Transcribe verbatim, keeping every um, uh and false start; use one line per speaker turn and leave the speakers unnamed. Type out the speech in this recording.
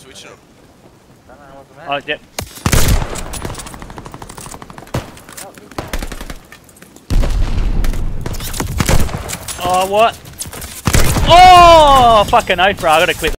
switching them.
Oh, yep. Oh, what? Oh, fucking oath, bro. I gotta quit.